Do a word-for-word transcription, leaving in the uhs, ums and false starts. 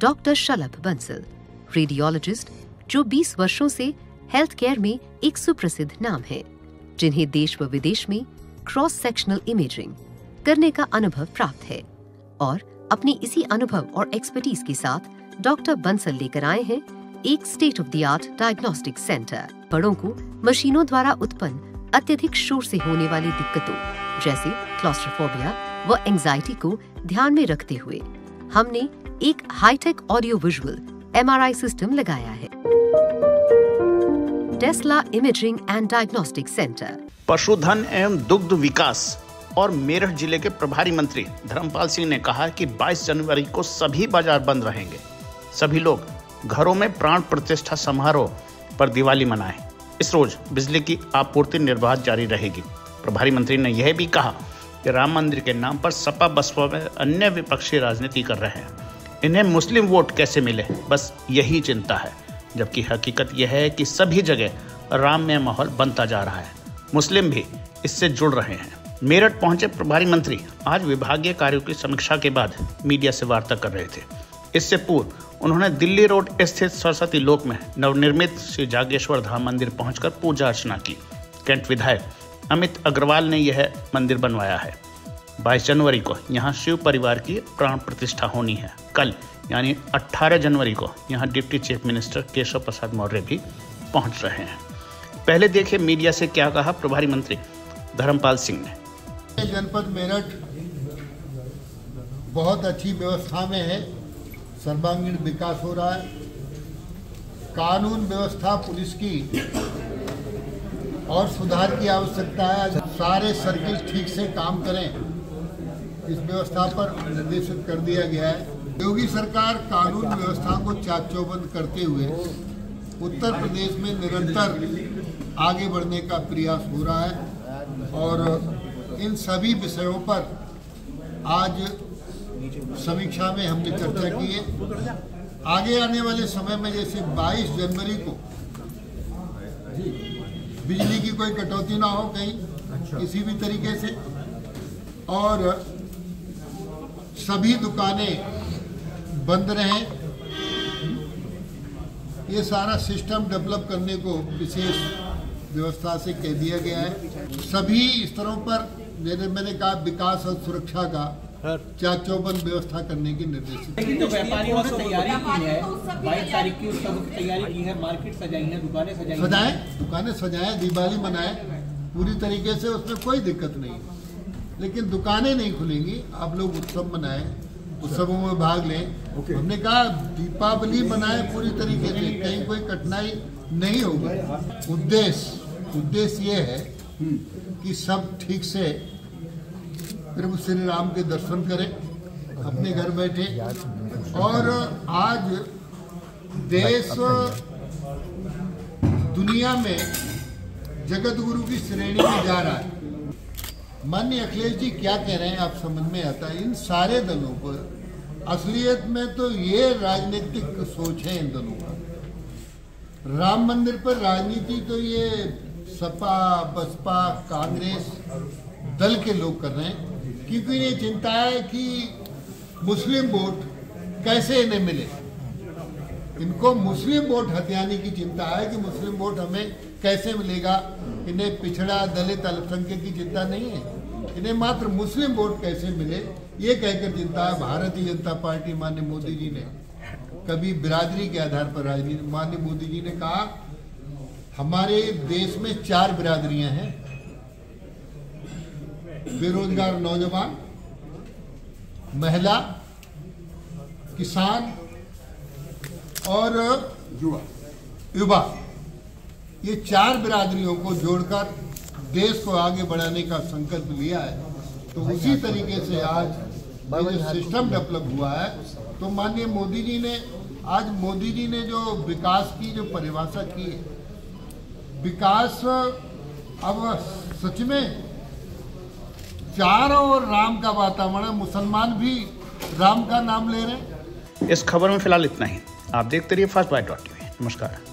Doctor शलभ Bansal, radiologist जो बीस वर्षों से हेल्थ केयर में एक सुप्रसिद्ध नाम है, जिन्हें देश व विदेश में क्रॉस सेक्शनल इमेजिंग करने का अनुभव प्राप्त है। और अपनी इसी अनुभव और एक्सपर्टीज के साथ डॉक्टर बंसल लेकर आए हैं एक state of the art diagnostic centre. बड़ों को मशीनों द्वारा उत्पन्न अत्यधिक शोर से होने वाली दिक्कतों जैसे क्लॉस्ट्रोफोबिया व एंजाइटी को ध्यान में रखते हुए हमने एक hi tech audio visual M R I system लगाया है। Tesla imaging and diagnostic centre. पशुधन एवं दुग्ध विकास और मेरठ जिले के प्रभारी मंत्री धर्मपाल सिंह ने कहा कि बाईस जनवरी को सभी बाजार बंद रहेंगे। सभी लोग घरों में प्राण प्रतिष्ठा समारोह पर दिवाली मनाएं। इस रोज बिजली की आपूर्ति निर्बाध जारी रहेगी। प्रभारी मंत्री ने यह भी कहा कि राम मंदिर के नाम पर सपा बसपा में अन्य विपक्षी राजनीति कर रहे हैं। इन्हें मुस्लिम वोट कैसे मिले, बस यही चिंता है, जबकि हकीकत यह है कि सभी जगह राममय माहौल बनता जा रहा है। मुस्लिम भी इससे जुड़ रहे हैं। मेरठ पहुंचे प्रभारी मंत्री आज विभागीय कार्यों की समीक्षा के बाद मीडिया से वार्ता कर रहे थे। इससे पूर्व उन्होंने दिल्ली रोड स्थित सरस्वती लोक में नवनिर्मित श्री जागेश्वर धाम मंदिर पहुंचकर पूजा अर्चना की। कैंट विधायक अमित अग्रवाल ने यह मंदिर बनवाया है। बाईस जनवरी को यहां शिव परिवार की प्राण प्रतिष्ठा होनी है। कल यानी अठारह जनवरी को यहां deputy chief minister Keshav Prasad Maurya भी पहुंच रहे हैं। पहले देखिए मीडिया से क्या कहा प्रभारी मंत्री धर्मपाल सिंह ने। जनपद मेरठ बहुत अच्छी व्यवस्था में है, सर्वांगीण विकास हो रहा है। कानून व्यवस्था पुलिस की और सुधार की आवश्यकता है। सारे सर्किल ठीक से काम करें, इस व्यवस्था पर निर्देशित कर दिया गया है। योगी सरकार कानून व्यवस्था को चाक चौबंद करते हुए उत्तर प्रदेश में निरंतर आगे बढ़ने का प्रयास हो रहा है और इन सभी विषयों पर आज समीक्षा में हमने चर्चा की है। आगे आने वाले समय में जैसे बाईस जनवरी को बिजली की कोई कटौती ना हो कहीं किसी भी तरीके से, और सभी दुकानें बंद रहें, ये सारा सिस्टम डेवलप करने को विशेष व्यवस्था से कह दिया गया है। सभी स्तरों पर जैसे मैंने कहा विकास और सुरक्षा का चाक चौबंद व्यवस्था करने की निर्देश। लेकिन तो व्यापारियों ने तैयारी की है, बाईस तारीख की उत्सव की तैयारी की है, मार्केट सजाई है, दुकानें सजाई हैं। सजाएं, दुकानें सजाएं, दिवाली मनाएं पूरी तरीके से, उसमें कोई दिक्कत नहीं। लेकिन दुकानें नहीं खुलेंगी, आप लोग उत्सव मनाएं, उत्सवों में भाग लें। हमने कहा दीपावली मनाएं पूरी तरीके से, कहीं कोई कठिनाई नहीं होगी। उद्देश्य उद्देश्य ये है कि सब ठीक से प्रभु श्री राम के दर्शन करें अपने घर बैठे। और आज देश दुनिया में जगत गुरु की श्रेणी में जा रहा है। माननीय अखिलेश जी क्या कह रहे हैं आप समझ में आता है। इन सारे दलों पर असलियत में तो ये राजनीतिक सोच है इन दलों का। राम मंदिर पर राजनीति तो ये सपा बसपा कांग्रेस दल के लोग कर रहे हैं, क्योंकि ये चिंता है कि मुस्लिम वोट कैसे इन्हें मिले। इनको मुस्लिम वोट हथियाने की चिंता है कि मुस्लिम वोट हमें कैसे मिलेगा। इन्हें पिछड़ा दलित अल्पसंख्यक की चिंता नहीं है, इन्हें मात्र मुस्लिम वोट कैसे मिले ये कहकर चिंता है। भारतीय जनता पार्टी माननीय मोदी जी ने कभी बिरादरी के आधार पर राजनीति, माननीय मोदी जी ने कहा हमारे देश में चार बिरादरियां हैं, बेरोजगार नौजवान, महिला, किसान और युवा युवा ये चार बिरादरियों को जोड़कर देश को आगे बढ़ाने का संकल्प लिया है। तो उसी तरीके से आज जो सिस्टम डेवलप हुआ है, तो माननीय मोदी जी ने आज मोदी जी ने जो विकास की जो परिभाषा की है, विकास अब सच में चारों ओर राम का वातावरण, मुसलमान भी राम का नाम ले रहे हैं। इस खबर में फिलहाल इतना ही। आप देखते रहिए फास्ट बाइट डॉट टीवी। नमस्कार।